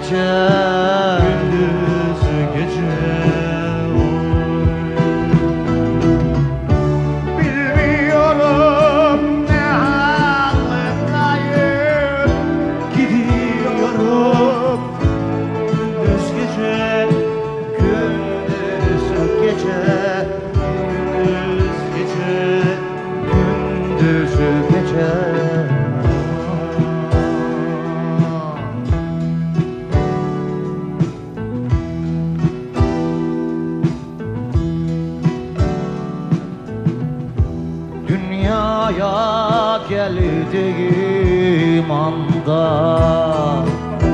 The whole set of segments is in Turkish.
gece, gündüz gece. bilmiyorum ne haldayım. Gidiyorum gündüz gece, Gündüz gece, gündüz gece. gündüz gece. Dünyaya geldiğim anda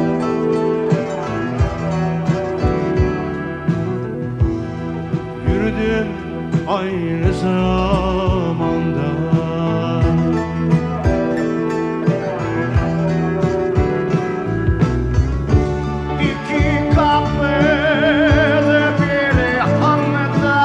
Yürüdüm aynı zamanda. iki kapılı bir handa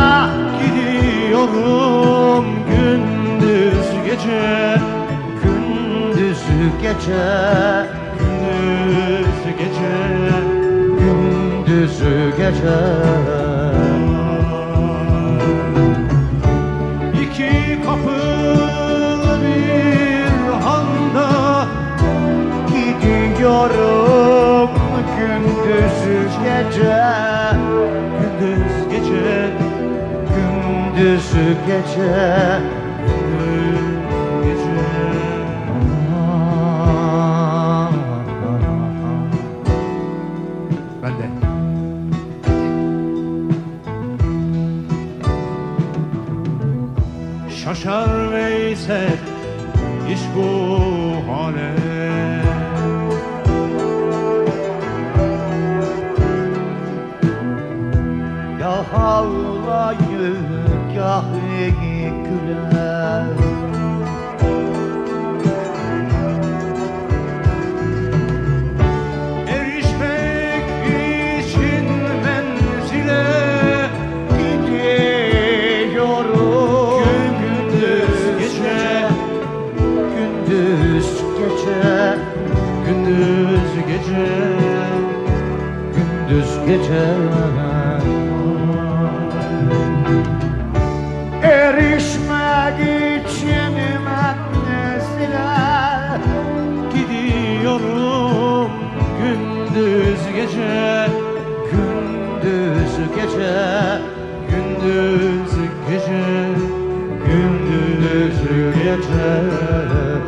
Gidiyorum gündüz gece, gündüz gece, gündüz gece. gündüz gece. İki kapılı bir handa Gidiyorum gündüz gece, gündüz gece, gündüz gece. gündüz gece. Ben de. Şaşar Veysel iş bu hale. Ya havlayı kah güler. Erişmek için menzile Gidiyorum gündüz gece, gündüz gece, gündüz gece. gündüz gece. Erişmek için menzile Gidiyorum gündüz gece, gündüz gece, gündüz gece, gündüz gündüz gece. gece.